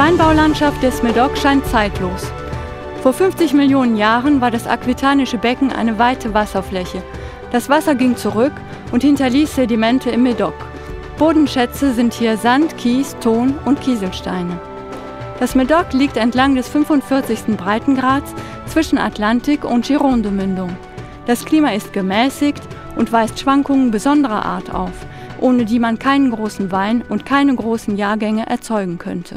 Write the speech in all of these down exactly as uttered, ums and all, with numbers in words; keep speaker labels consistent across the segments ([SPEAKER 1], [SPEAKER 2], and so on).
[SPEAKER 1] Die Weinbaulandschaft des Médoc scheint zeitlos. Vor fünfzig Millionen Jahren war das aquitanische Becken eine weite Wasserfläche. Das Wasser ging zurück und hinterließ Sedimente im Médoc. Bodenschätze sind hier Sand, Kies, Ton und Kieselsteine. Das Médoc liegt entlang des fünfundvierzigsten Breitengrads zwischen Atlantik- und Gironde-Mündung. Das Klima ist gemäßigt und weist Schwankungen besonderer Art auf, ohne die man keinen großen Wein und keine großen Jahrgänge erzeugen könnte.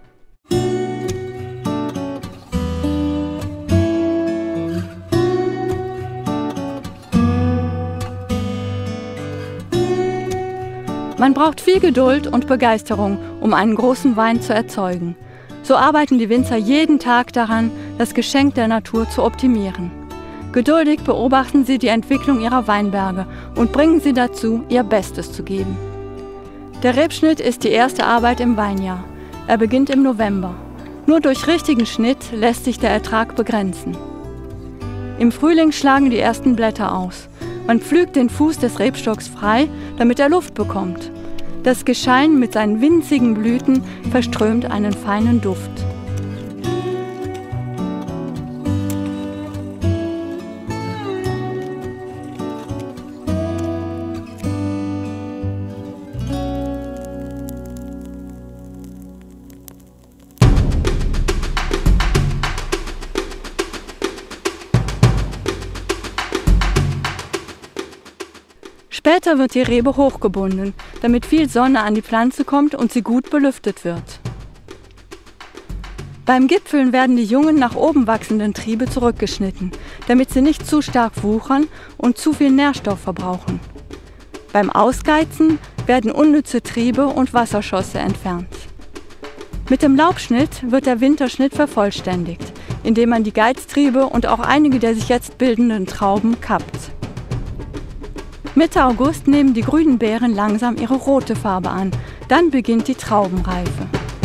[SPEAKER 1] Man braucht viel Geduld und Begeisterung, um einen großen Wein zu erzeugen. So arbeiten die Winzer jeden Tag daran, das Geschenk der Natur zu optimieren. Geduldig beobachten sie die Entwicklung ihrer Weinberge und bringen sie dazu, ihr Bestes zu geben. Der Rebschnitt ist die erste Arbeit im Weinjahr. Er beginnt im November. Nur durch richtigen Schnitt lässt sich der Ertrag begrenzen. Im Frühling schlagen die ersten Blätter aus. Man pflügt den Fuß des Rebstocks frei, damit er Luft bekommt. Das Geschein mit seinen winzigen Blüten verströmt einen feinen Duft. Später wird die Rebe hochgebunden, damit viel Sonne an die Pflanze kommt und sie gut belüftet wird. Beim Gipfeln werden die jungen nach oben wachsenden Triebe zurückgeschnitten, damit sie nicht zu stark wuchern und zu viel Nährstoff verbrauchen. Beim Ausgeizen werden unnütze Triebe und Wasserschosse entfernt. Mit dem Laubschnitt wird der Winterschnitt vervollständigt, indem man die Geiztriebe und auch einige der sich jetzt bildenden Trauben kappt. Mitte August nehmen die grünen Beeren langsam ihre rote Farbe an. Dann beginnt die Traubenreife.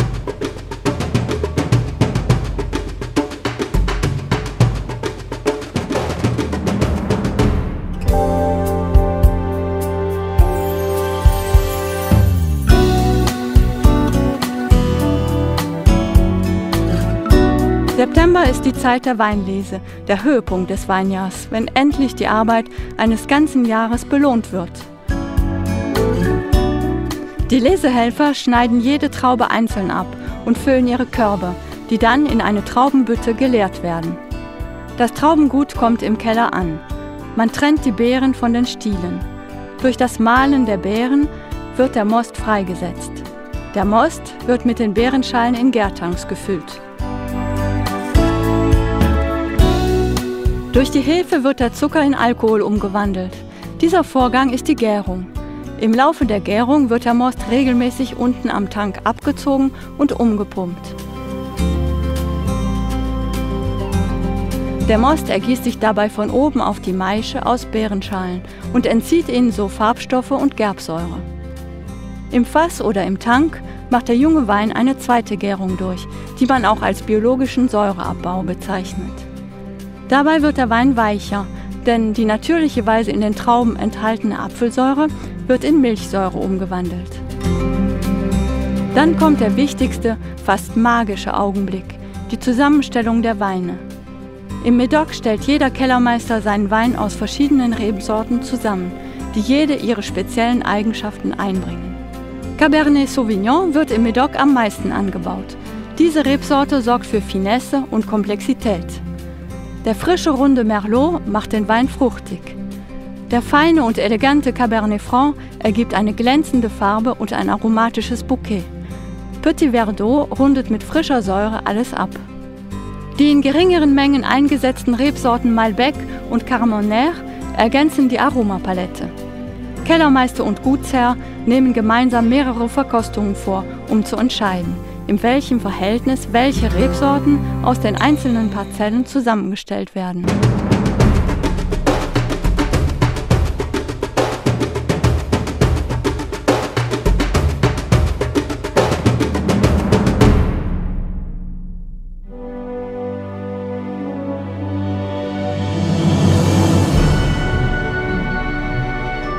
[SPEAKER 1] September ist die Zeit der Weinlese, der Höhepunkt des Weinjahrs, wenn endlich die Arbeit eines ganzen Jahres belohnt wird. Die Lesehelfer schneiden jede Traube einzeln ab und füllen ihre Körbe, die dann in eine Traubenbütte geleert werden. Das Traubengut kommt im Keller an. Man trennt die Beeren von den Stielen. Durch das Mahlen der Beeren wird der Most freigesetzt. Der Most wird mit den Beerenschalen in Gärtanks gefüllt. Durch die Hefe wird der Zucker in Alkohol umgewandelt. Dieser Vorgang ist die Gärung. Im Laufe der Gärung wird der Most regelmäßig unten am Tank abgezogen und umgepumpt. Der Most ergießt sich dabei von oben auf die Maische aus Beerenschalen und entzieht ihnen so Farbstoffe und Gerbsäure. Im Fass oder im Tank macht der junge Wein eine zweite Gärung durch, die man auch als biologischen Säureabbau bezeichnet. Dabei wird der Wein weicher, denn die natürlicherweise in den Trauben enthaltene Apfelsäure wird in Milchsäure umgewandelt. Dann kommt der wichtigste, fast magische Augenblick, die Zusammenstellung der Weine. Im Médoc stellt jeder Kellermeister seinen Wein aus verschiedenen Rebsorten zusammen, die jede ihre speziellen Eigenschaften einbringen. Cabernet Sauvignon wird im Médoc am meisten angebaut. Diese Rebsorte sorgt für Finesse und Komplexität. Der frische, runde Merlot macht den Wein fruchtig. Der feine und elegante Cabernet Franc ergibt eine glänzende Farbe und ein aromatisches Bouquet. Petit Verdot rundet mit frischer Säure alles ab. Die in geringeren Mengen eingesetzten Rebsorten Malbec und Carmenère ergänzen die Aromapalette. Kellermeister und Gutsherr nehmen gemeinsam mehrere Verkostungen vor, um zu entscheiden, in welchem Verhältnis welche Rebsorten aus den einzelnen Parzellen zusammengestellt werden.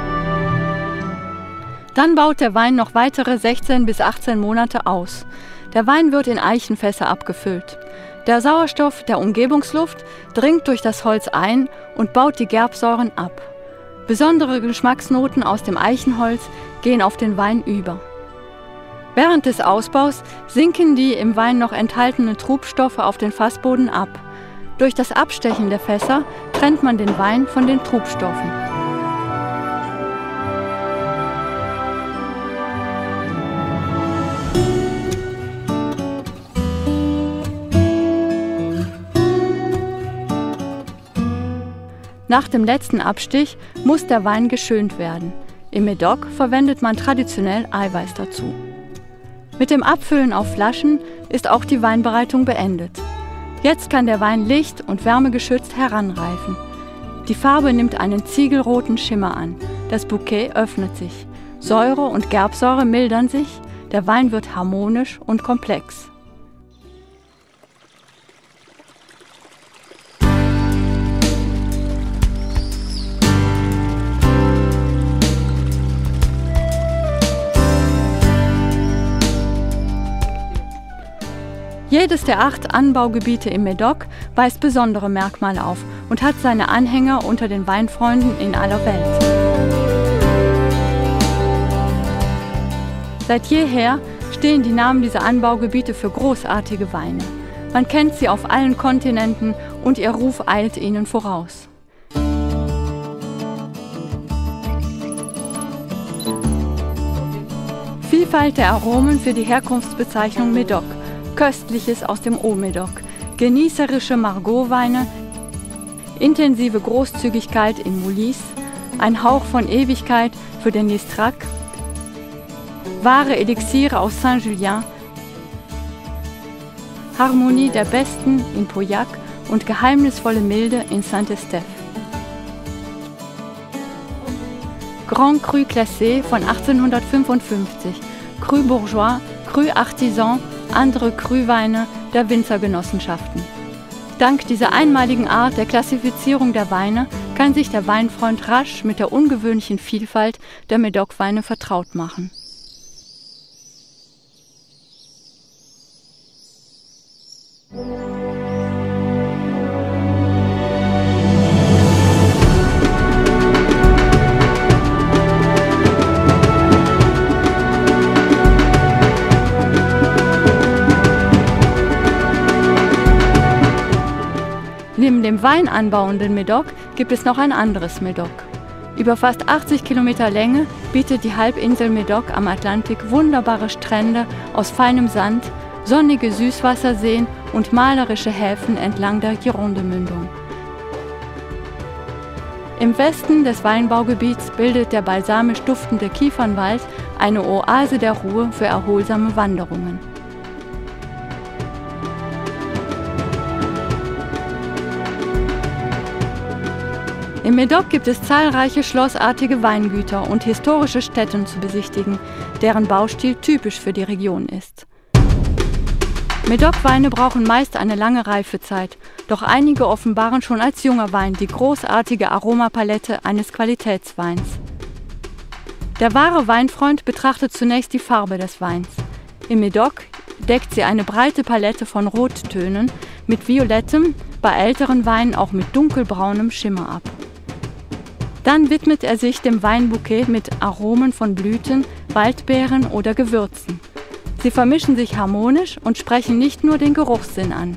[SPEAKER 1] Dann baut der Wein noch weitere sechzehn bis achtzehn Monate aus. Der Wein wird in Eichenfässer abgefüllt. Der Sauerstoff der Umgebungsluft dringt durch das Holz ein und baut die Gerbsäuren ab. Besondere Geschmacksnoten aus dem Eichenholz gehen auf den Wein über. Während des Ausbaus sinken die im Wein noch enthaltenen Trubstoffe auf den Fassboden ab. Durch das Abstechen der Fässer trennt man den Wein von den Trubstoffen. Nach dem letzten Abstich muss der Wein geschönt werden. Im Médoc verwendet man traditionell Eiweiß dazu. Mit dem Abfüllen auf Flaschen ist auch die Weinbereitung beendet. Jetzt kann der Wein licht- und wärmegeschützt heranreifen. Die Farbe nimmt einen ziegelroten Schimmer an. Das Bouquet öffnet sich. Säure und Gerbsäure mildern sich. Der Wein wird harmonisch und komplex. Jedes der acht Anbaugebiete im Médoc weist besondere Merkmale auf und hat seine Anhänger unter den Weinfreunden in aller Welt. Seit jeher stehen die Namen dieser Anbaugebiete für großartige Weine. Man kennt sie auf allen Kontinenten und ihr Ruf eilt ihnen voraus. Vielfalt der Aromen für die Herkunftsbezeichnung Médoc. Köstliches aus dem Haut-Médoc, genießerische Margaux-Weine, intensive Großzügigkeit in Moulis, ein Hauch von Ewigkeit für den Nistrac, wahre Elixiere aus Saint-Julien, Harmonie der Besten in Pauillac und geheimnisvolle Milde in Saint-Estèphe. Grand Cru Classé von achtzehnhundertfünfundfünfzig, Cru Bourgeois, Cru Artisan, andere Cru-Weine der Winzergenossenschaften. Dank dieser einmaligen Art der Klassifizierung der Weine kann sich der Weinfreund rasch mit der ungewöhnlichen Vielfalt der Médoc-Weine vertraut machen. Neben dem weinanbauenden Médoc gibt es noch ein anderes Médoc. Über fast achtzig Kilometer Länge bietet die Halbinsel Médoc am Atlantik wunderbare Strände aus feinem Sand, sonnige Süßwasserseen und malerische Häfen entlang der Gironde-Mündung. Im Westen des Weinbaugebiets bildet der balsamisch duftende Kiefernwald eine Oase der Ruhe für erholsame Wanderungen. Im Médoc gibt es zahlreiche schlossartige Weingüter und historische Stätten zu besichtigen, deren Baustil typisch für die Region ist. Médoc-Weine brauchen meist eine lange Reifezeit, doch einige offenbaren schon als junger Wein die großartige Aromapalette eines Qualitätsweins. Der wahre Weinfreund betrachtet zunächst die Farbe des Weins. Im Médoc deckt sie eine breite Palette von Rottönen mit violettem, bei älteren Weinen auch mit dunkelbraunem Schimmer ab. Dann widmet er sich dem Weinbouquet mit Aromen von Blüten, Waldbeeren oder Gewürzen. Sie vermischen sich harmonisch und sprechen nicht nur den Geruchssinn an.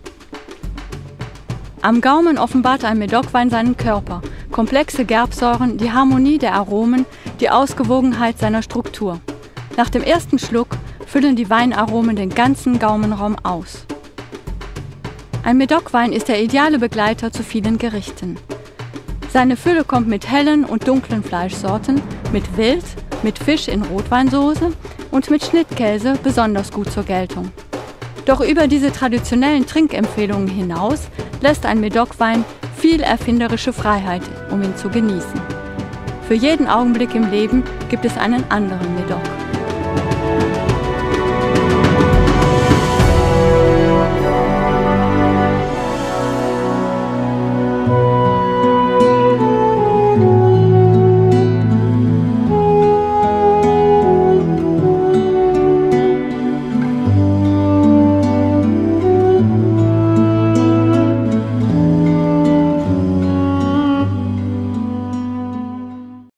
[SPEAKER 1] Am Gaumen offenbart ein Médoc-Wein seinen Körper, komplexe Gerbsäuren, die Harmonie der Aromen, die Ausgewogenheit seiner Struktur. Nach dem ersten Schluck füllen die Weinaromen den ganzen Gaumenraum aus. Ein Médoc-Wein ist der ideale Begleiter zu vielen Gerichten. Seine Fülle kommt mit hellen und dunklen Fleischsorten, mit Wild, mit Fisch in Rotweinsoße und mit Schnittkäse besonders gut zur Geltung. Doch über diese traditionellen Trinkempfehlungen hinaus lässt ein Médoc-Wein viel erfinderische Freiheit, um ihn zu genießen. Für jeden Augenblick im Leben gibt es einen anderen Médoc.